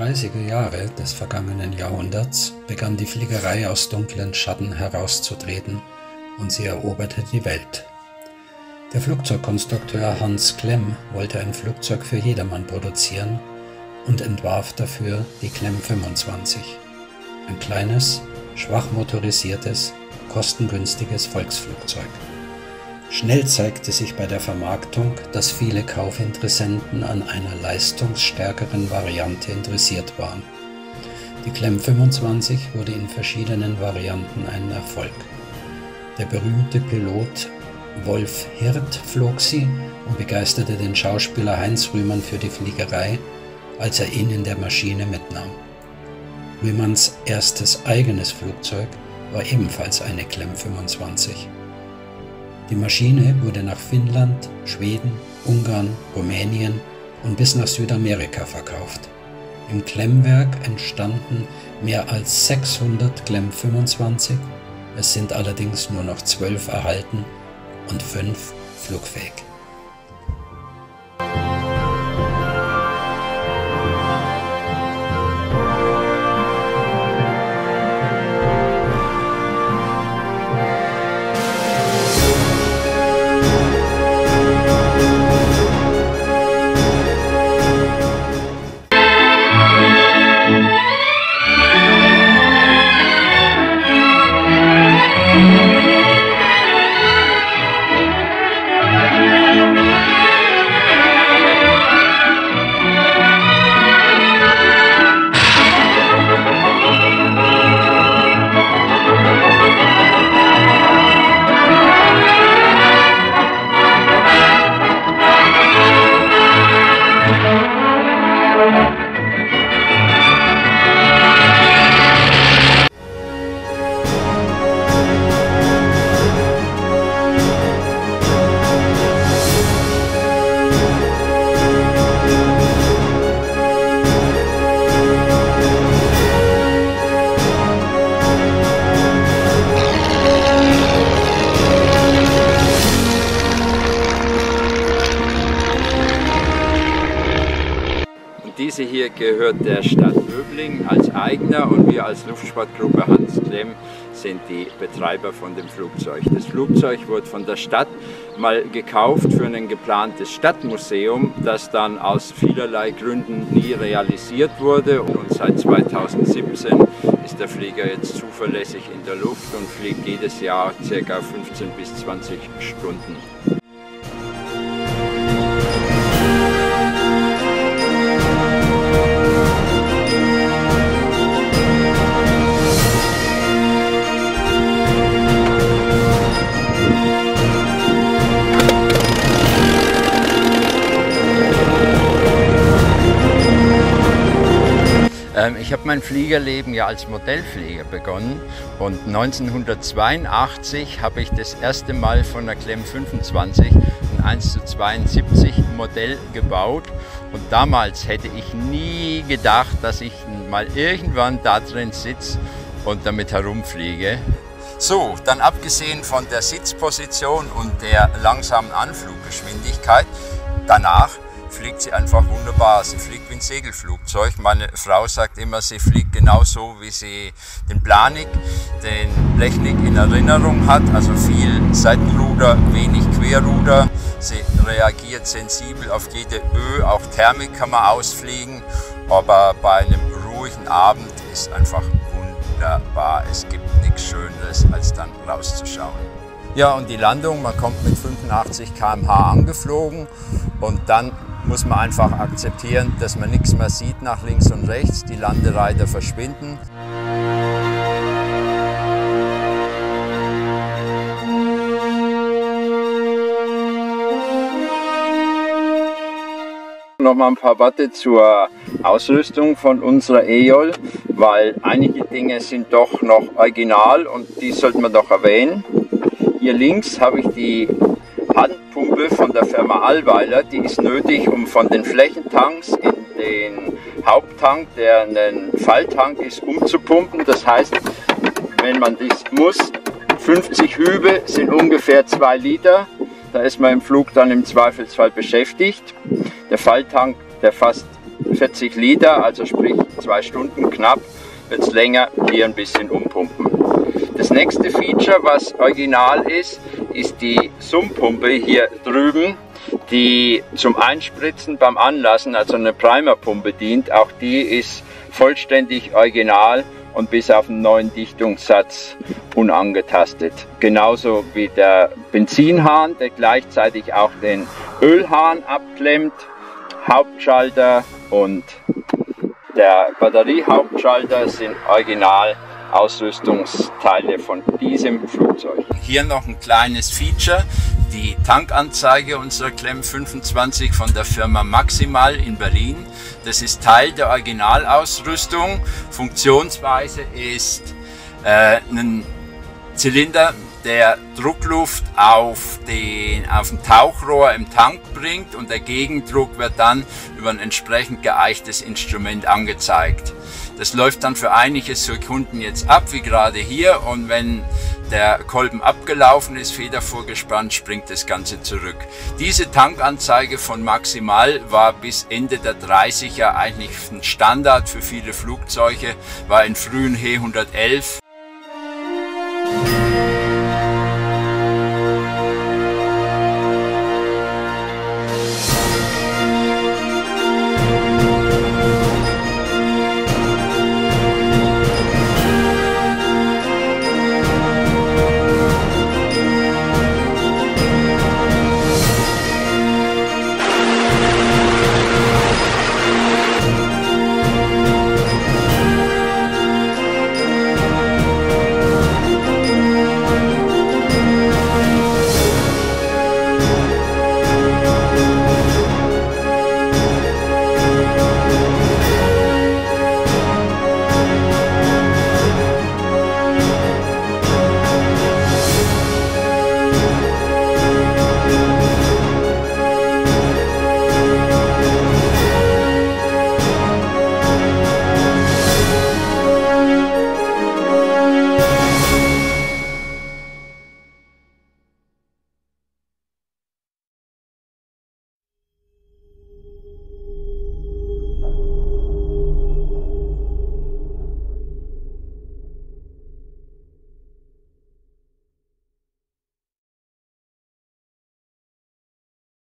30er Jahre des vergangenen Jahrhunderts begann die Fliegerei aus dunklen Schatten herauszutreten und sie eroberte die Welt. Der Flugzeugkonstrukteur Hans Klemm wollte ein Flugzeug für jedermann produzieren und entwarf dafür die Klemm 25, ein kleines, schwach motorisiertes, kostengünstiges Volksflugzeug. Schnell zeigte sich bei der Vermarktung, dass viele Kaufinteressenten an einer leistungsstärkeren Variante interessiert waren. Die Klemm 25 wurde in verschiedenen Varianten ein Erfolg. Der berühmte Pilot Wolf Hirth flog sie und begeisterte den Schauspieler Heinz Rühmann für die Fliegerei, als er ihn in der Maschine mitnahm. Rühmanns erstes eigenes Flugzeug war ebenfalls eine Klemm 25. Die Maschine wurde nach Finnland, Schweden, Ungarn, Rumänien und bis nach Südamerika verkauft. Im Klemmwerk entstanden mehr als 600 Klemm 25, es sind allerdings nur noch 12 erhalten und 5 flugfähig. Diese hier gehört der Stadt Böblingen als Eigner und wir als Luftsportgruppe Hans Klemm sind die Betreiber von dem Flugzeug. Das Flugzeug wurde von der Stadt mal gekauft für ein geplantes Stadtmuseum, das dann aus vielerlei Gründen nie realisiert wurde. Und seit 2017 ist der Flieger jetzt zuverlässig in der Luft und fliegt jedes Jahr ca. 15 bis 20 Stunden. Ich habe mein Fliegerleben ja als Modellflieger begonnen und 1982 habe ich das erste Mal von der Klemm 25 ein 1:72 Modell gebaut und damals hätte ich nie gedacht, dass ich mal irgendwann da drin sitze und damit herumfliege. So, dann abgesehen von der Sitzposition und der langsamen Anfluggeschwindigkeit, danach fliegt sie einfach wunderbar. Sie fliegt wie ein Segelflugzeug. Meine Frau sagt immer, sie fliegt genauso, wie sie den Planik, den Blechnik in Erinnerung hat. Also viel Seitenruder, wenig Querruder. Sie reagiert sensibel auf jede auch Thermik kann man ausfliegen. Aber bei einem ruhigen Abend ist einfach wunderbar. Es gibt nichts Schöneres, als dann rauszuschauen. Ja, und die Landung, man kommt mit 85 km/h angeflogen und dann muss man einfach akzeptieren, dass man nichts mehr sieht nach links und rechts, die Landereiter verschwinden. Noch mal ein paar Worte zur Ausrüstung von unserer EOL, weil einige Dinge sind doch noch original und die sollte man doch erwähnen. Hier links habe ich die Handpumpe von der Firma Allweiler, die ist nötig, um von den Flächentanks in den Haupttank, der ein Falltank ist, umzupumpen. Das heißt, wenn man das muss, 50 Hübe sind ungefähr 2 Liter. Da ist man im Flug dann im Zweifelsfall beschäftigt. Der Falltank, der fasst 40 Liter, also sprich 2 Stunden knapp, wird es länger, hier ein bisschen umpumpen. Das nächste Feature, was original ist, ist die Sumpumpe hier drüben, die zum Einspritzen beim Anlassen, also eine Primerpumpe dient. Auch die ist vollständig original und bis auf einen neuen Dichtungssatz unangetastet. Genauso wie der Benzinhahn, der gleichzeitig auch den Ölhahn abklemmt, Hauptschalter und der Batteriehauptschalter sind original Ausrüstungsteile von diesem Flugzeug. Hier noch ein kleines Feature, die Tankanzeige unserer Clem 25 von der Firma Maximal in Berlin. Das ist Teil der Originalausrüstung. Funktionsweise ist ein Zylinder, der Druckluft auf ein Tauchrohr im Tank bringt und der Gegendruck wird dann über ein entsprechend geeichtes Instrument angezeigt. Das läuft dann für einige Sekunden jetzt ab, wie gerade hier, und wenn der Kolben abgelaufen ist, Feder vorgespannt, springt das Ganze zurück. Diese Tankanzeige von Maximal war bis Ende der 30er eigentlich ein Standard für viele Flugzeuge, war in frühen He 111.